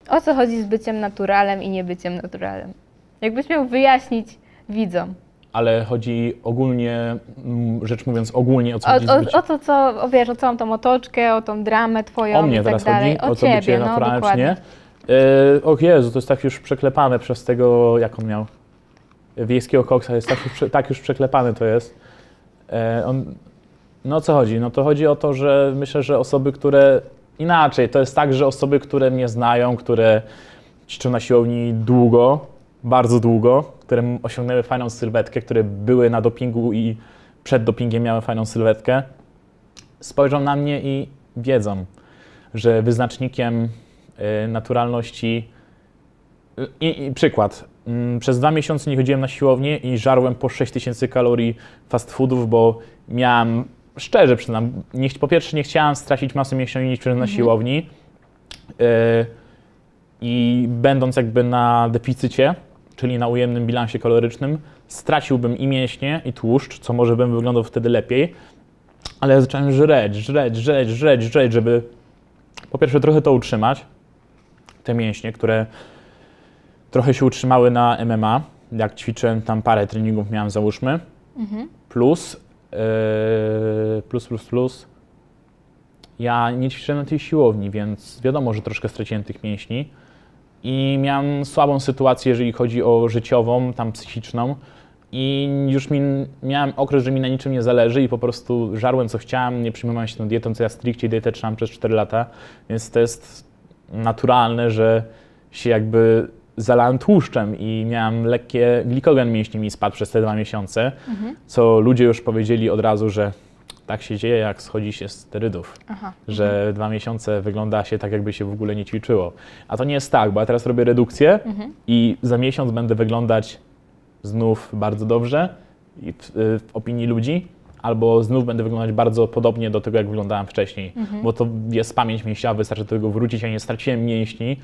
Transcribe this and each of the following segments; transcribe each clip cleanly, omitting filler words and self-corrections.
O co chodzi z byciem naturalem i niebyciem naturalem? Jakbyś miał wyjaśnić widzom. Ale chodzi ogólnie, rzecz mówiąc ogólnie, o co chodzi z byciem. O to, co, wiesz, o całą tą otoczkę, o tą dramę twoją O mnie i tak teraz dalej. chodzi? O co bycie naturalne czy nie? O Jezu, to jest tak już przeklepane przez tego, jak on miał, wiejskiego koksa, jest tak już przeklepane to jest. No o co chodzi? No to chodzi o to, że myślę, że osoby, które inaczej, to jest tak, że osoby, które mnie znają, które ćwiczą na siłowni długo, bardzo długo, które osiągnęły fajną sylwetkę, które były na dopingu i przed dopingiem miały fajną sylwetkę, spojrzą na mnie i wiedzą, że wyznacznikiem naturalności i przykład. Przez 2 miesiące nie chodziłem na siłownię i żarłem po 6000 kalorii fast foodów, bo miałem, szczerze przyznam, po pierwsze nie chciałem stracić masy mięśniowej niż na siłowni i będąc jakby na deficycie, czyli na ujemnym bilansie kalorycznym, straciłbym i mięśnie, i tłuszcz, co może bym wyglądał wtedy lepiej, ale ja zacząłem żreć, żeby po pierwsze trochę to utrzymać, te mięśnie, które trochę się utrzymały na MMA, jak ćwiczyłem tam parę treningów miałem załóżmy, plus ja nie ćwiczyłem na tej siłowni, więc wiadomo, że troszkę straciłem tych mięśni i miałem słabą sytuację, jeżeli chodzi o życiową, tam psychiczną i już miałem okres, że mi na niczym nie zależy i po prostu żarłem co chciałem, nie przyjmowałem się tą dietą, co ja stricte dietę trzymam przez 4 lata, więc to jest naturalne, że się jakby zalałem tłuszczem i miałem lekkie glikogen mięśni mi spadł przez te 2 miesiące, co ludzie już powiedzieli od razu, że tak się dzieje, jak schodzi się z sterydów, że 2 miesiące wygląda się tak, jakby się w ogóle nie ćwiczyło. A to nie jest tak, bo ja teraz robię redukcję i za miesiąc będę wyglądać znów bardzo dobrze w opinii ludzi, albo znów będę wyglądać bardzo podobnie do tego, jak wyglądałem wcześniej, bo to jest pamięć mięśniowa, wystarczy do tego wrócić, ja nie straciłem mięśni,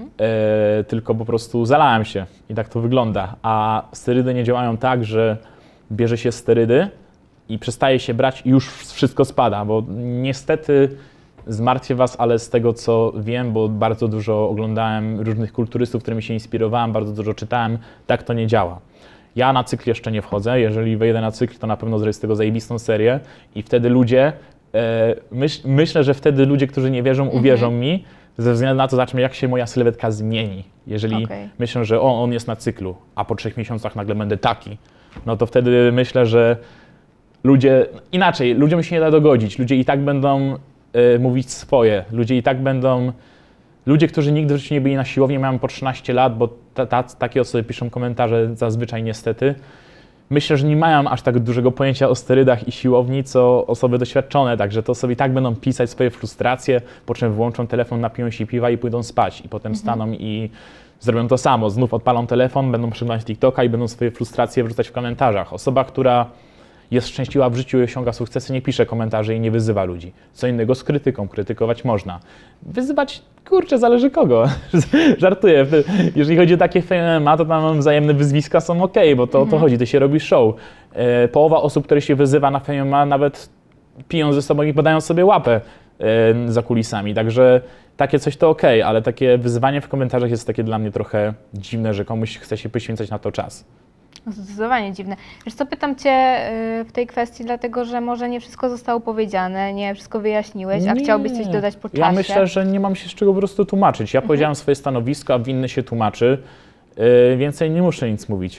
tylko po prostu zalałem się i tak to wygląda. A sterydy nie działają tak, że bierze się sterydy i przestaje się brać i już wszystko spada, bo niestety zmartwię was, ale z tego co wiem, bo bardzo dużo oglądałem różnych kulturystów, którymi się inspirowałem, bardzo dużo czytałem, tak to nie działa. Ja na cykl jeszcze nie wchodzę, jeżeli wejdę na cykl, to na pewno zrobię z tego zajebistą serię i wtedy ludzie, myślę, że wtedy ludzie, którzy nie wierzą, uwierzą mi, ze względu na to, zobaczmy, jak się moja sylwetka zmieni. Jeżeli myślę, że on jest na cyklu, a po 3 miesiącach nagle będę taki, no to wtedy myślę, że ludzie, inaczej, ludziom się nie da dogodzić, ludzie i tak będą mówić swoje, ludzie i tak będą, ludzie, którzy nigdy w życiu nie byli na siłowni, mają po 13 lat, bo takie osoby piszą komentarze zazwyczaj niestety, myślę, że nie mają aż tak dużego pojęcia o sterydach i siłowni, co osoby doświadczone, także to sobie i tak będą pisać swoje frustracje, po czym włączą telefon, napiją się piwa i pójdą spać i potem staną i zrobią to samo, znów odpalą telefon, będą przeglądać TikToka i będą swoje frustracje wrzucać w komentarzach. Osoba, która jest szczęśliwa w życiu i osiąga sukcesy, nie pisze komentarzy i nie wyzywa ludzi. Co innego z krytyką, krytykować można. Wyzywać, kurczę, zależy kogo. Żartuję. Jeżeli chodzi o takie MMA, to tam wzajemne wyzwiska są okej, bo to o to chodzi, to się robi show. Połowa osób, które się wyzywa na MMA, nawet piją ze sobą i podają sobie łapę za kulisami, także takie coś to okej, ale takie wyzywanie w komentarzach jest takie dla mnie trochę dziwne, że komuś chce się poświęcać na to czas. Zdecydowanie dziwne. Wiesz co, pytam Cię w tej kwestii, dlatego że może nie wszystko zostało powiedziane, nie wszystko wyjaśniłeś, a chciałbyś coś dodać po czasie. Ja myślę, że nie mam się z czego po prostu tłumaczyć. Ja powiedziałem swoje stanowisko, a winny się tłumaczy. Więcej nie muszę nic mówić.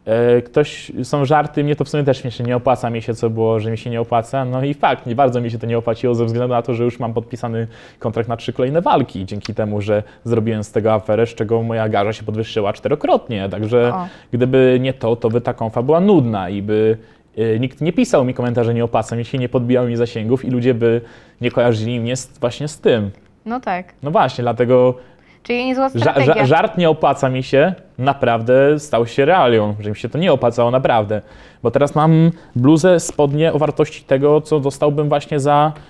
Są żarty, mnie to w sumie też śmieszy, nie opłaca mi się, co było, że mi się nie opłaca. No i fakt, nie bardzo mi się to nie opłaciło ze względu na to, że już mam podpisany kontrakt na 3 kolejne walki, dzięki temu, że zrobiłem z tego aferę, z czego moja garza się podwyższyła 4-krotnie. Także gdyby nie to, to by ta konfa była nudna i by nikt nie pisał mi komentarzy, nie opłaca mi się, nie podbijał mi zasięgów i ludzie by nie kojarzyli mnie właśnie z tym. No tak. No właśnie, dlatego czyli niezła strategia. Żart nie opłaca mi się, naprawdę stał się realią, że mi się to nie opłacało naprawdę. Bo teraz mam bluzę, spodnie o wartości tego, co dostałbym właśnie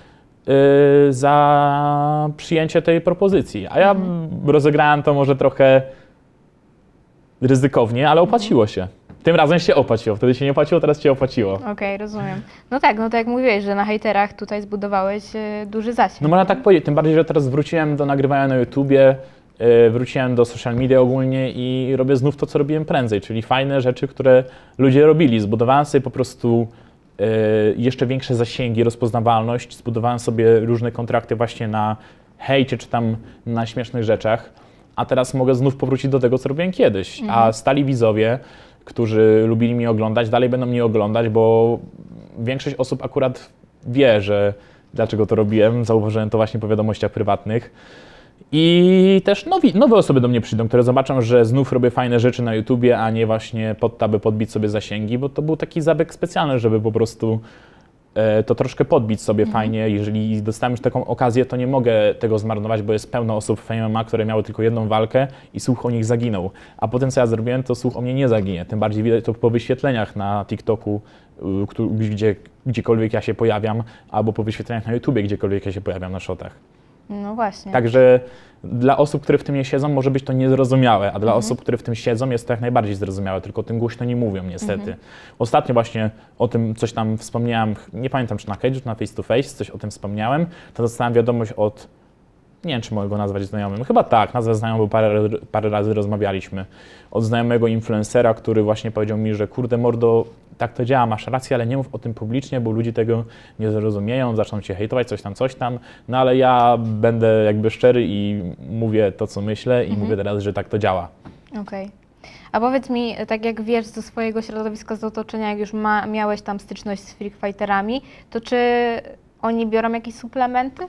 za przyjęcie tej propozycji. A ja rozegrałem to może trochę ryzykownie, ale opłaciło się. Tym razem się opłaciło, wtedy się nie opłaciło, teraz się opłaciło. Okej, rozumiem. No tak, no tak jak mówiłeś, że na hejterach tutaj zbudowałeś duży zasięg. No można tak powiedzieć, tym bardziej, że teraz wróciłem do nagrywania na YouTubie, wróciłem do social media ogólnie i robię znów to, co robiłem prędzej, czyli fajne rzeczy, które ludzie robili. Zbudowałem sobie po prostu jeszcze większe zasięgi, rozpoznawalność, zbudowałem sobie różne kontrakty właśnie na hejcie czy tam na śmiesznych rzeczach, a teraz mogę znów powrócić do tego, co robiłem kiedyś. A stali widzowie, którzy lubili mnie oglądać, dalej będą mnie oglądać, bo większość osób akurat wie, że dlaczego to robiłem. Zauważyłem to właśnie po wiadomościach prywatnych. I też nowe osoby do mnie przyjdą, które zobaczą, że znów robię fajne rzeczy na YouTubie, a nie właśnie pod to, aby podbić sobie zasięgi, bo to był taki zabieg specjalny, żeby po prostu to troszkę podbić sobie fajnie. Jeżeli dostałem już taką okazję, to nie mogę tego zmarnować, bo jest pełno osób w MMA, które miały tylko jedną walkę i słuch o nich zaginął. A potem, co ja zrobiłem, to słuch o mnie nie zaginie. Tym bardziej widać to po wyświetleniach na TikToku, gdziekolwiek ja się pojawiam, albo po wyświetleniach na YouTubie, gdziekolwiek ja się pojawiam na shotach. No właśnie. Także dla osób, które w tym nie siedzą, może być to niezrozumiałe, a dla osób, które w tym siedzą, jest to jak najbardziej zrozumiałe, tylko o tym głośno nie mówią niestety. Ostatnio właśnie o tym coś tam wspomniałem, nie pamiętam czy na Cage, czy na Face to Face, coś o tym wspomniałem, to dostałem wiadomość od, nie wiem czy mogę go nazwać znajomym, chyba tak, nazwę znajomą, bo parę razy rozmawialiśmy, od znajomego influencera, który właśnie powiedział mi, że kurde mordo, tak to działa, masz rację, ale nie mów o tym publicznie, bo ludzie tego nie zrozumieją, zaczną cię hejtować, coś tam, no ale ja będę jakby szczery i mówię to, co myślę i mówię teraz, że tak to działa. Okej. A powiedz mi, tak jak wiesz ze swojego środowiska, z otoczenia, jak już miałeś tam styczność z freak fighterami, to czy oni biorą jakieś suplementy?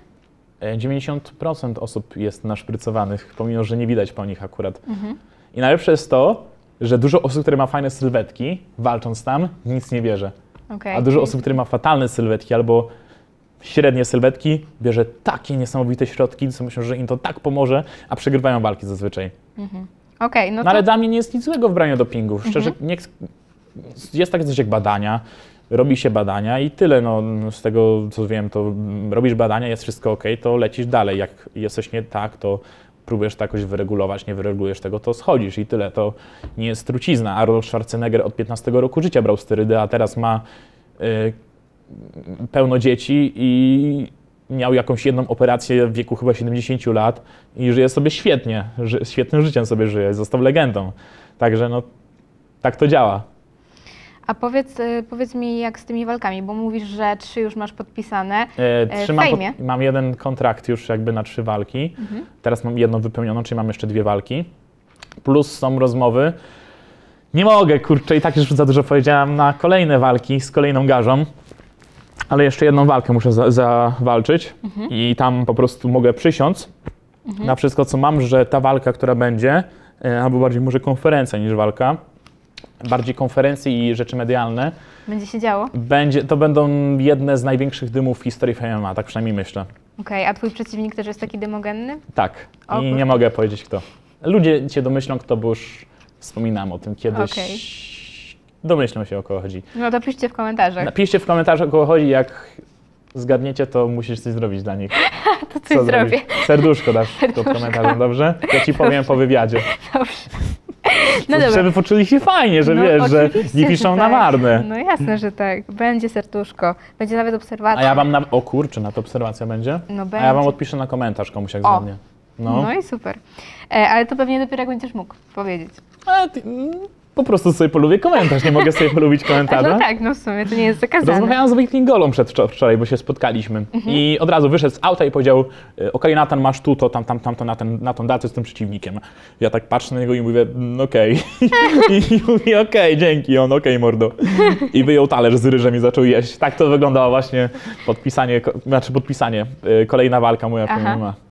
90% osób jest naszprycowanych, pomimo że nie widać po nich akurat. I najlepsze jest to, że dużo osób, które ma fajne sylwetki, walcząc tam, nic nie bierze. Okay. A dużo osób, które ma fatalne sylwetki albo średnie sylwetki, bierze takie niesamowite środki, co myślą, że im to tak pomoże, a przegrywają walki zazwyczaj. Okej, no to... Ale dla mnie nie jest nic złego w braniu dopingów. Szczerze, jest takie coś jak badania, robi się badania i tyle. No, z tego, co wiem, to robisz badania, jest wszystko ok, to lecisz dalej. Jak jest coś nie tak, to próbujesz to jakoś wyregulować, nie wyregulujesz tego, to schodzisz i tyle. To nie jest trucizna. Arnold Schwarzenegger od 15 roku życia brał sterydy, a teraz ma pełno dzieci i miał jakąś jedną operację w wieku chyba 70 lat i żyje sobie świetnie, świetnym życiem sobie żyje, został legendą. Także no, tak to działa. A powiedz mi, jak z tymi walkami, bo mówisz, że 3 już masz podpisane. Mam jeden kontrakt już jakby na 3 walki. Teraz mam jedną wypełnioną, czyli mam jeszcze 2 walki. Plus są rozmowy. Nie mogę, kurczę, i tak już za dużo powiedziałem, na kolejne walki z kolejną garzą. Ale jeszcze jedną walkę muszę zawalczyć i tam po prostu mogę przysiąc na wszystko, co mam, że ta walka, która będzie, albo bardziej może konferencja niż walka, bardziej konferencje i rzeczy medialne. Będzie się działo? To będą jedne z największych dymów w historii MMA, tak przynajmniej myślę. Okej, a twój przeciwnik też jest taki dymogenny? Tak. I nie mogę powiedzieć kto. Ludzie się domyślą kto, bo już wspominałem o tym kiedyś. Domyślą się o kogo chodzi. No to piszcie w komentarzach. Napiszcie w komentarzach o kogo chodzi, jak zgadniecie, to musisz coś zrobić dla nich. To coś zrobię. Serduszko dasz pod komentarzem, dobrze? Ja ci powiem po wywiadzie. Dobrze. No dobra. Żeby poczuli się fajnie, że wiesz, że nie piszą na marne. No jasne, że tak. Będzie serduszko. Będzie nawet obserwacja. A ja wam o kurczę, na to obserwacja będzie? No będzie. A ja wam odpiszę na komentarz komuś jak zgadnie. No i super. Ale to pewnie dopiero jak będziesz mógł powiedzieć. Po prostu sobie polubię komentarz, nie mogę sobie polubić komentarza. No tak, no w sumie to nie jest zakazane. Rozmawiałam z Wojtkiem Golą przedwczoraj, bo się spotkaliśmy. I od razu wyszedł z auta i powiedział: okej, Natan, masz tu, to, tamto, na tą datę z tym przeciwnikiem. Ja tak patrzę na niego i mówię: okej. I mówię: okej, dzięki. On: okej, mordo. I wyjął talerz z ryżem i zaczął jeść. Tak to wyglądało właśnie podpisanie, kolejna walka moja w MMA.